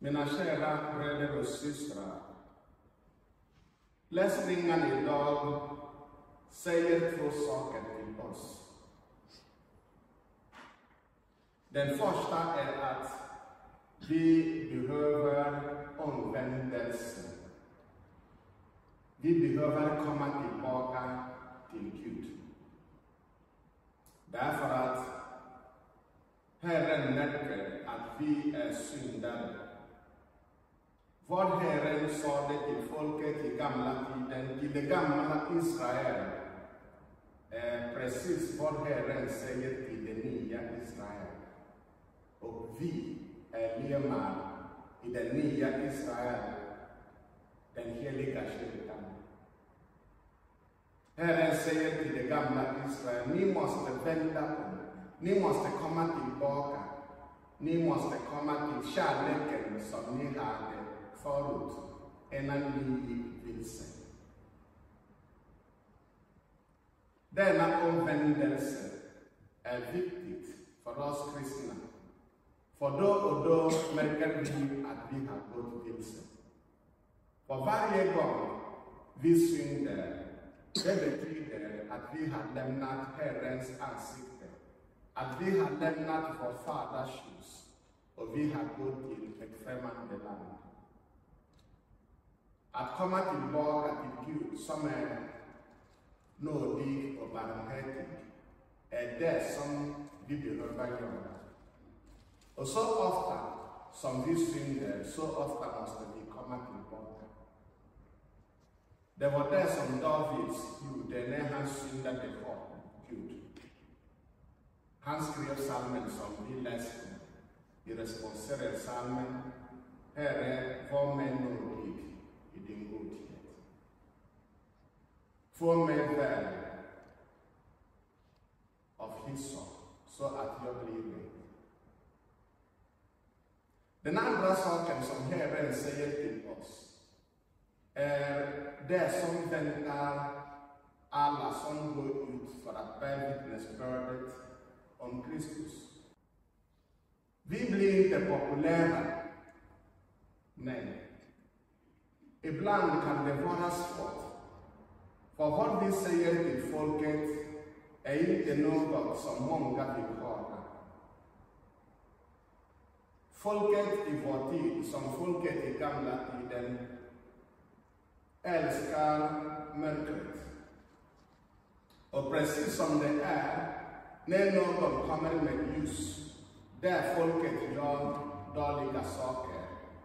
Mina kära bröder och systrar, läsningen idag säger två saker till oss. Den första är att vi behöver omvändelse. Vi behöver komma tillbaka till Gud. Därför att Herren märker att vi är syndare. Vad Herren sade till folket i gamla tiden, till det gamla Israel, är precis vad Herren säger till det nya Israel. Och vi är lemmar i det nya Israel, den heliga kyrkan. Herren säger till det gamla Israel, ni måste vända om, ni måste komma tillbaka, ni måste komma till kärleken som ni hade förut, innan ni gick vilse. Denna omvändelse är viktigt för oss kristna. För då och då märker vi att vi har gått vilse. För varje gång vi synder, det betyder att vi har lämnat Herrens ansikte. Att vi har lämnat vår faders hus och vi har gått till ett främmande land. Att komma tillbaka till Gud som är nådig och barmhärtig är det som vi behöver göra. Och så ofta som vi synder, så ofta måste vi komma tillbaka. Det var det som David gjorde när han syndade för Gud. Han skrev psalmen som vi läste i responsörsalmen. Herre, var mig nådig i din godhet. Få mig väl av hyssop så att jag blir ren. Den andra saken som Herren säger till oss är det som väntar alla som går ut för att bära vittnesbördet om Kristus. Vi blir inte populära. Nej. Ibland kan det vara svårt. För vad vi säger till folket är inte något som många vill höra. Folket i vår tid, som folket i gamla tiden, älskar mörkret. Och precis som det är, när någon kommer med ljus, där folket gör dåliga saker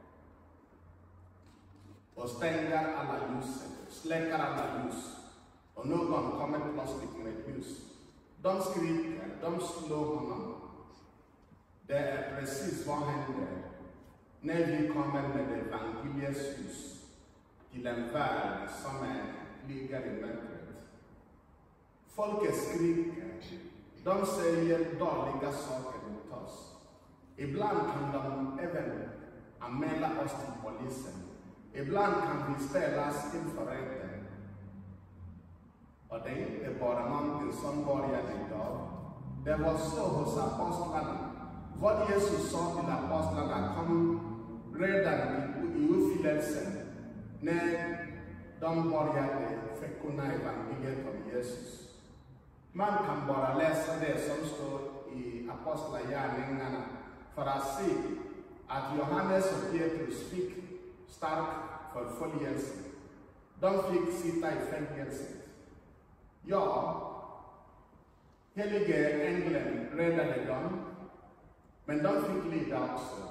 och stänger alla ljusen, släcker alla ljus, och någon kommer plötsligt med ljus. De skriker, de slår honom. Det är precis vad händer när vi kommer med evangeliets ljus till en värld som ligger i mörkret. Folket skriker, de säger dåliga saker mot oss. Ibland kan de även anmäla oss till polisen. Ibland kan vi ställas inför rätten. Och det är inte bara någonting som började idag. Det var så hos apostlarna. Vad Jesus sa till apostlarna kom redan i uppfyllelsen när de började förkunna evangeliet om Jesus. Man kan bara läsa det som står i apostlagärningarna för att se att Johannes och Petrus fick stark förföljelse. De fick sitta i fängelset. Ja, helige ängeln räddade dem, men de fick lida också.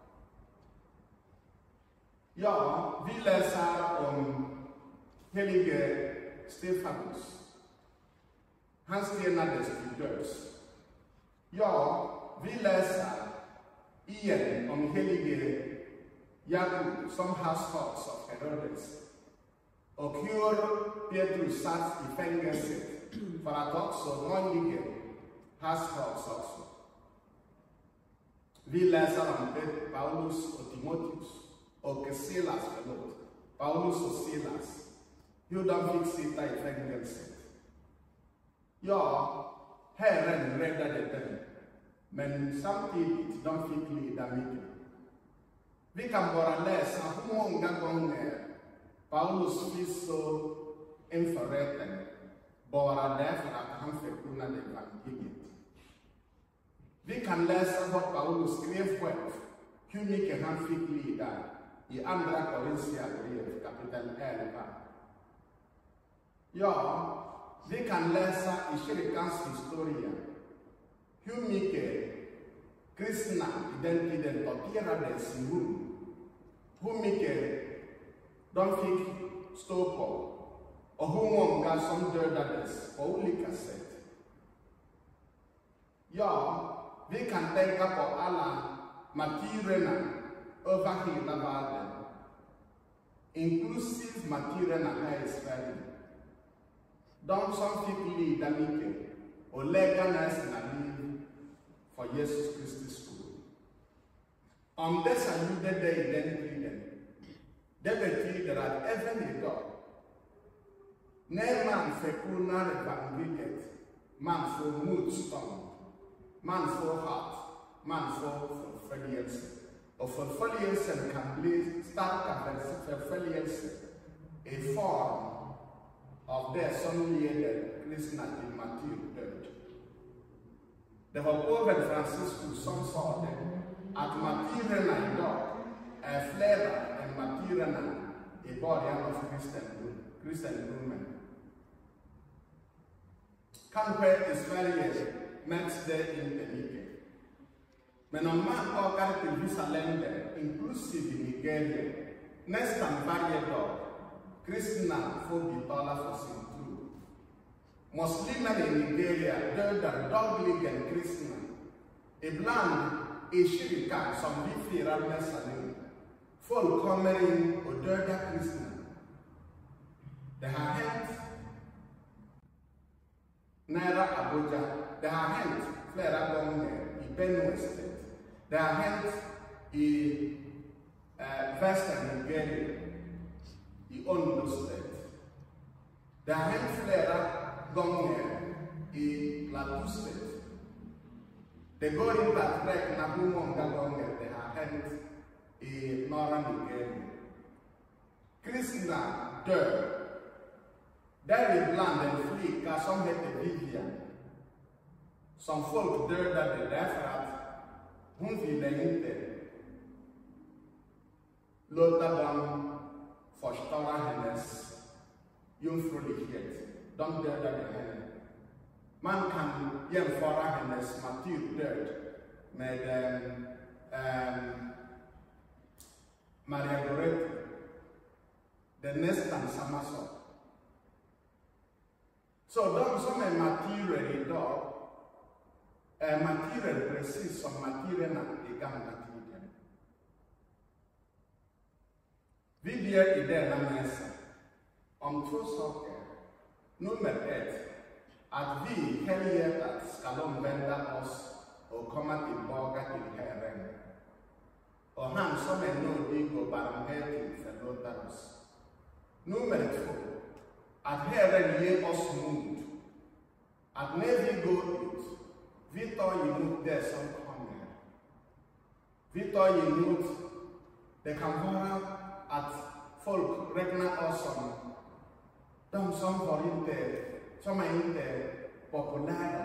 Ja, vi läser om helige Stefanus. Han stenades till döds. Ja, vi läser igen om helige Jakob som hasförts av Herodes. Och hur Petrus satt i fängelset för att också möjligen hasförts också. Vi läser om Paulus och Timoteus och Silas, Paulus och Silas, hur de fick sitta i fängelset. Ja, Herren räddade dem, men samtidigt de fick lida mycket. Vi kan bara läsa hur många gånger Paulus fick stå inför rätten bara därför att han förkunnade evangeliet. Vi kan läsa vad Paulus skrev själv, hur mycket han fick lida i andra Korinthierbrev kapitel 11. Ja, vi kan läsa i kyrkans historia hur mycket kristna i den tiden torterades i Rom, hur mycket de fick stå på och hur många som dödades på olika sätt. Ja, vi kan tänka på alla martyrerna över hela världen, inklusive martyrerna här i Sverige. De som fick lida mycket och lägga ner sina liv för Jesus Kristi skull. Om dessa gjorde det i den tiden, det betyder att även idag, när man förkunnar evangeliet, man får motstånd, man får hat, man får förföljelse. Och förföljelsen kan bli starkare förföljelse i form av det som leder kristna till martyrdöd. Det var påven Franciscus som sa det, att martyrerna idag är flera än martyrerna i början av kristendomen. Kanske i Sverige märks det inte mycket. Men om man åker till vissa länder, inklusive Nigeria, nästan varje dag, kristna får betala för sin tro. Muslimer i Nigeria dödar dagligen kristna. Ibland i kyrkan som vi firar mässa nu, folk kommer in och dödar kristna. Det har hänt nära Abuja. Det har hänt flera gånger i Benue State. Det har hänt i västra Nigeria, i Ondo State. Det har hänt flera gånger i Plateau State. Det går inte att räkna hur många gånger det har hänt i norra Nigeria. Kristna dör. Däribland en flicka som heter Vivian, som folk dödade därför att hon ville inte låta dem förstöra hennes jungfrulighet. De dödade henne. Man kan jämföra hennes martyrdöd med Maria Goretti. Det är nästan samma sak. Så de som är martyrer idag är martyrer precis som martyrerna i gamla tiden. Vi ber i denna mässa om två saker. Nummer ett, att vi helhjärtat ska omvända oss och komma tillbaka till Herren. Och han som är nådig och barmhärtig förlåter oss. Nummer två, att Herren ger oss mod. Att när vi går ut, vi tar emot det som kommer. Vi tar emot, det kan vara att folk räknar oss som de som är inte populära.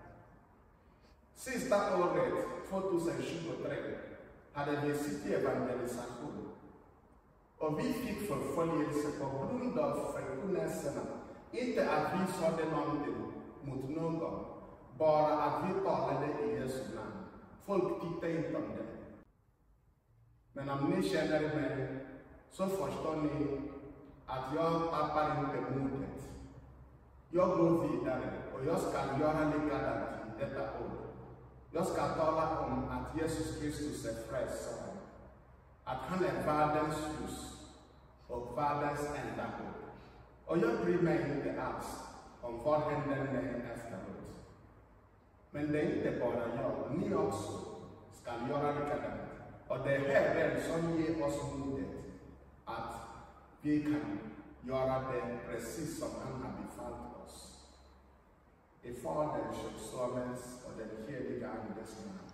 Sista året, 2023, hade vi city-evangelisation. Och vi fick förföljelse på grund av förkunnelserna. Inte att vi sade någonting mot någon, bara att vi talade i Jesu namn. Folk tittade inte om det. Men om ni känner mig så förstår ni att jag tappar inte modet. Jag går vidare och jag ska göra likadant detta år. Jag ska tala om att Jesus Kristus är frälsare. Att han är världens ljus och världens enda hopp. Och jag bryr mig inte alls om vad händer med efteråt. Men det är inte bara jag, ni också ska göra likadant. Och det är Herren som ger oss modet att vi kan göra det precis som han har befallt oss. I Faderns och Sonens och den heliga Andes namn.